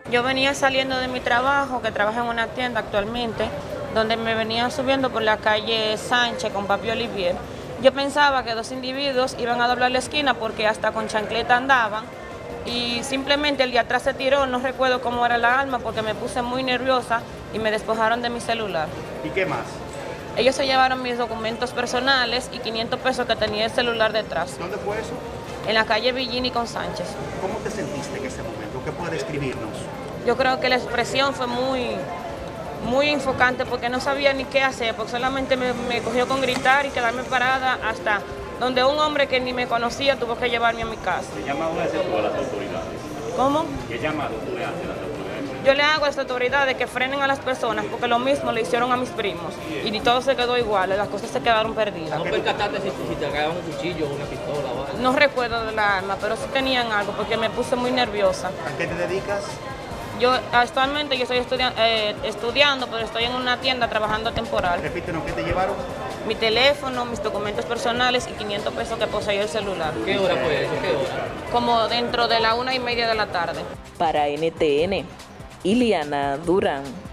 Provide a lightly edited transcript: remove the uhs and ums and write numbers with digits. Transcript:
Yo venía saliendo de mi trabajo, que trabajo en una tienda actualmente, donde me venía subiendo por la calle Sánchez con Papi Olivier. Yo pensaba que dos individuos iban a doblar la esquina porque hasta con chancleta andaban y simplemente el de atrás se tiró, no recuerdo cómo era la arma porque me puse muy nerviosa y me despojaron de mi celular. ¿Y qué más? Ellos se llevaron mis documentos personales y 500 pesos que tenía el celular detrás. ¿Dónde fue eso? En la calle Villini con Sánchez. ¿Cómo te sentiste en ese momento? ¿Qué puede describirnos? Yo creo que la expresión fue muy enfocante porque no sabía ni qué hacer, porque solamente me cogió con gritar y quedarme parada hasta donde un hombre que ni me conocía tuvo que llevarme a mi casa. ¿Qué llamado le haces tú a las autoridades? ¿Cómo? ¿Qué llamado tú le haces a las autoridades? Yo le hago a las autoridades que frenen a las personas porque lo mismo le hicieron a mis primos y ni todo se quedó igual, las cosas se quedaron perdidas. ¿No percataste si te agarraban un cuchillo o una pistola o algo? No recuerdo de la arma, pero sí tenían algo porque me puse muy nerviosa. ¿A qué te dedicas? Yo actualmente yo estoy estudiando, pero estoy en una tienda trabajando temporal. Repítenos, ¿qué te llevaron? Mi teléfono, mis documentos personales y 500 pesos que poseía el celular. ¿Qué hora fue eso? ¿Qué hora? Como dentro de la 1:30 de la tarde. Para NTN, Iliana Durán.